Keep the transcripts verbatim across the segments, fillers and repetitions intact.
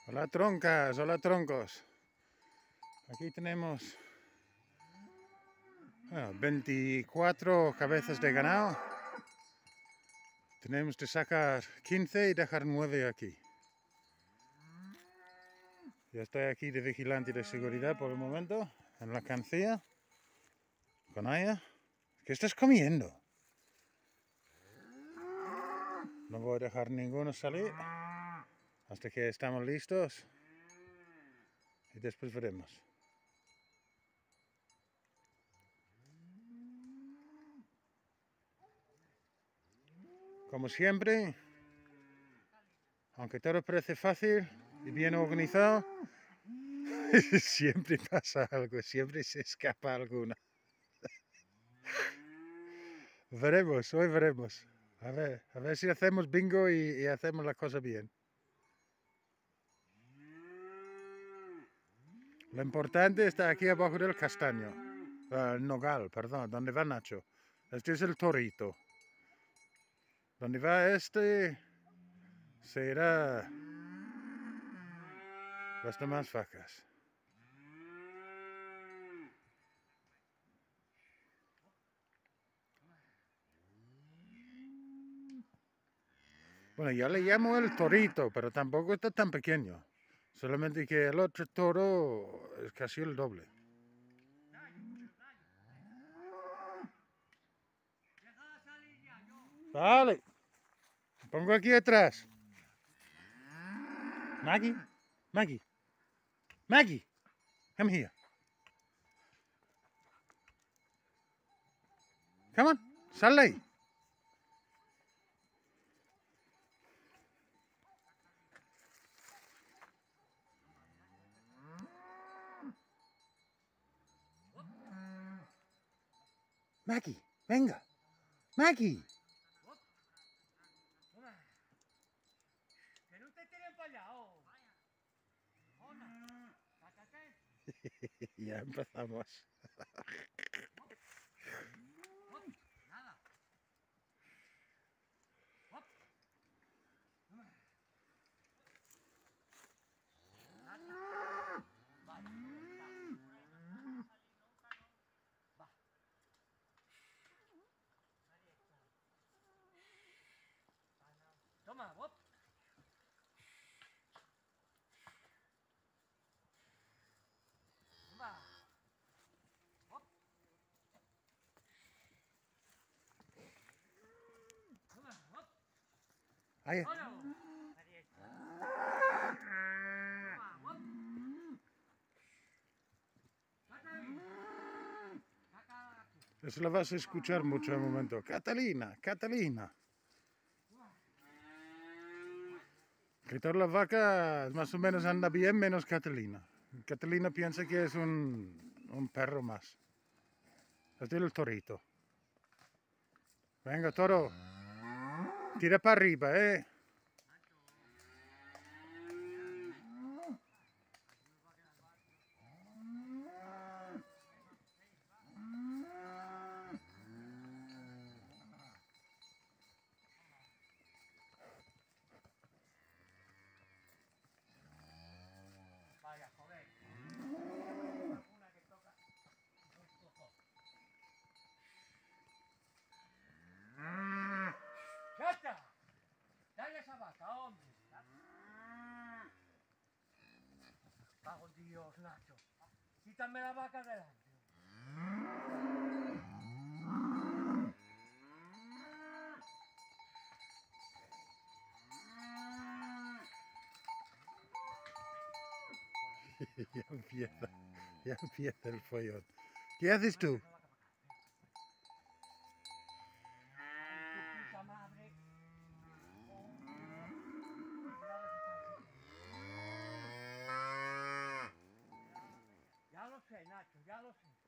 Hola troncas, hola troncos. Aquí tenemos bueno, veinticuatro cabezas de ganado. Tenemos que sacar quince y dejar nueve aquí. Yo estoy aquí de vigilante de seguridad por el momento, en la cancilla, con Aya. ¿Qué estás comiendo? No voy a dejar ninguno salir hasta que estamos listos y después veremos. Como siempre, aunque todo parece fácil y bien organizado, siempre pasa algo, siempre se escapa alguna. Veremos, hoy veremos. A ver, a ver si hacemos bingo y, y hacemos la cosa bien. Lo importante está aquí abajo del castaño. Uh, el nogal, perdón, donde va Nacho. Este es el torito. Donde va este será las demás vacas. Bueno, yo le llamo el torito, pero tampoco está tan pequeño. Solamente que el otro toro es casi el doble. Vale. Me pongo aquí atrás. Maggie, Maggie, Maggie, come here. Come on, sal ahí. Maggie, venga. Maggie. Que no te tiren para allá, oh. Ya empezamos. Nada. Toma, Bob. Toma. Bob. Toma, Bob. Ahí. Oh, no. Toma, Bob. Saca ahí. Saca aquí. Eso lo vas a escuchar mucho en un momento. Catalina, Catalina. Que todas las vacas más o menos anda bien menos Catalina. Catalina piensa que es un, un perro más. Es el torito. Venga, toro. Tira para arriba, eh. Vaya, joder. Una que toca. ¡Chata! Dale esa vaca, hombre. Cago en Dios, Nacho. Quítame la vaca delante. Ya empieza, ya empieza el follón. ¿Qué haces tú? Puta madre. Ya lo sé, Nacho, ya lo sé.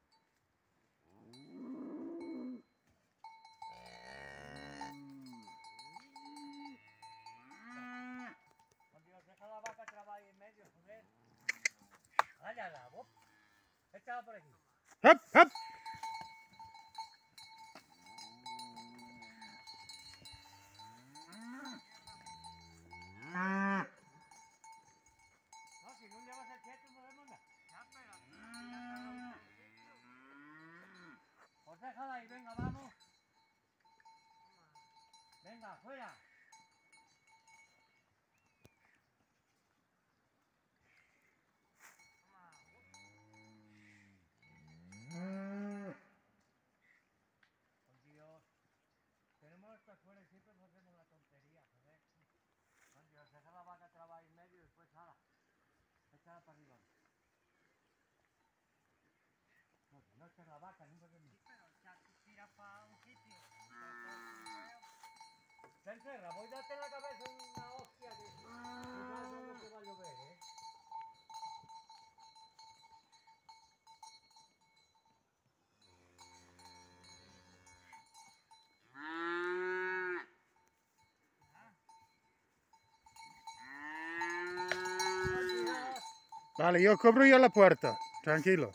Por Dios, deja la vaca trabajar en medio, joder. Váyala, Bob. Échala por aquí. ¡Hop, hop! venga, vamos. Venga, fuera. Por Dios. Tenemos esto fuera y siempre nos hacemos la tontería, joder. Por Dios, deja la vaca trabajar en medio y después, ala, échala para arriba. No, no es que la vaca, nunca que... Sí, pero ya tira para un sitio. Se encerra, voy a darte en la cabeza una hostia de... Cuidado donde te va a llover, ¿eh? Vale, yo cubro yo la puerta, tranquilo.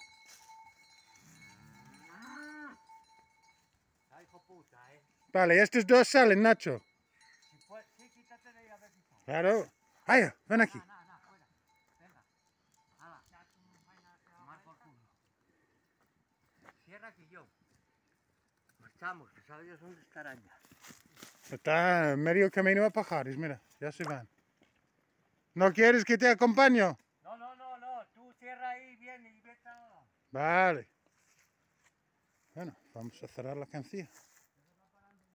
Ay, hijo puta, ¿eh? Vale, estos dos salen, Nacho. Si puedes, sí, quítate de ahí a ver si son. Claro. Ay, ven aquí. No, no, no, fuera. Venga. Hala. Tomar por culo. Cierra aquí yo. Marchamos, que sabe Dios dónde estarán ya. Está medio camino a Pajares, mira, ya se van. ¿No quieres que te acompañe? No, no, no, no, tú cierra ahí bien y vete a... Vale. Bueno, vamos a cerrar la cancilla.